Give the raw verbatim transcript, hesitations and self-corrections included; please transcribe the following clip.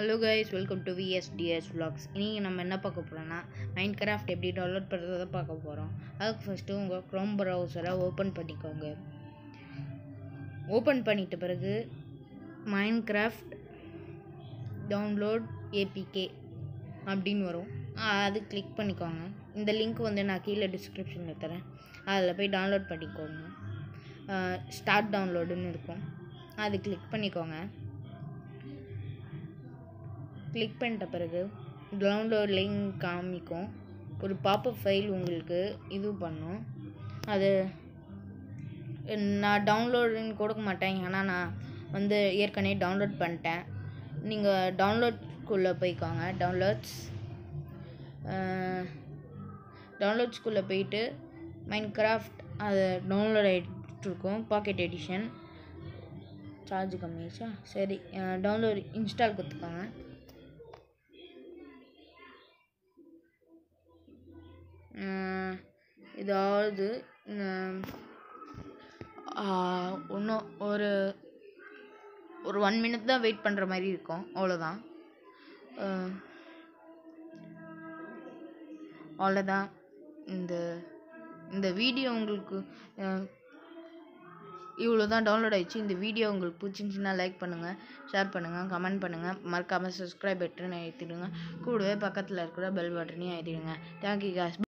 Hello guys, welcome to VSTS vlogs. இன்றைக்கி நம்ம என்ன பார்க்க போகிறோன்னா மைன்கிராஃப்ட் எப்படி டவுன்லோட் பண்ணுறதை பார்க்க போகிறோம். அதுக்கு ஃபஸ்ட்டு உங்கள் க்ரோம் ப்ரௌசரை ஓப்பன் பண்ணிக்கோங்க. ஓப்பன் பண்ணிட்ட பிறகு மைன்கிராஃப்ட் டவுன்லோட் ஏபிகே அப்படின்னு வரும். அது கிளிக் பண்ணிக்கோங்க. இந்த லிங்க் வந்து நான் கீழே டிஸ்கிரிப்ஷனில் தரேன். அதில் போய் டவுன்லோட் பண்ணிக்கோங்க. ஸ்டார்ட் டவுன்லோடுன்னு இருக்கும், அது கிளிக் பண்ணிக்கோங்க. கிளிக் பண்ணிட்ட பிறகு டவுன்லோட் லிங்க் காமிக்கும். ஒரு பாப்பப் ஃபைல் உங்களுக்கு இது பண்ணும். அது நான் டவுன்லோடுன்னு கொடுக்க மாட்டேன், ஏன்னா நான் வந்து ஏற்கனவே டவுன்லோட் பண்ணிட்டேன். நீங்கள் டவுன்லோட்குள்ளே போய்க்கோங்க. டவுன்லோட்ஸ் டவுன்லோட்ஸ்குள்ளே போயிட்டு மைன்கிராஃப்ட் அதை டவுன்லோட் ஆகிட்டு இருக்கும். பாக்கெட் எடிஷன் சார்ஜ் கம்மியாச்சா, சரி. டவுன்லோட் இன்ஸ்டால் கொடுத்துக்கோங்க. இதாவது இன்னும் ஒரு ஒரு ஒன் மினிட் தான் வெயிட் பண்ணுற மாதிரி இருக்கும், அவ்வளோதான். அவ்வளோதான். இந்த இந்த வீடியோ உங்களுக்கு இவ்வளோ தான் டவுன்லோட் ஆகிடுச்சு. இந்த வீடியோ உங்களுக்கு பிடிச்சிருந்துச்சின்னா லைக் பண்ணுங்கள், ஷேர் பண்ணுங்கள், கமெண்ட் பண்ணுங்கள். மறக்காமல் சப்ஸ்கிரைப் பட்டன் அழுத்திடுங்க. கூடவே பக்கத்தில் இருக்கிற பெல் பட்டனையும் அழுத்திடுங்க. Thank you guys.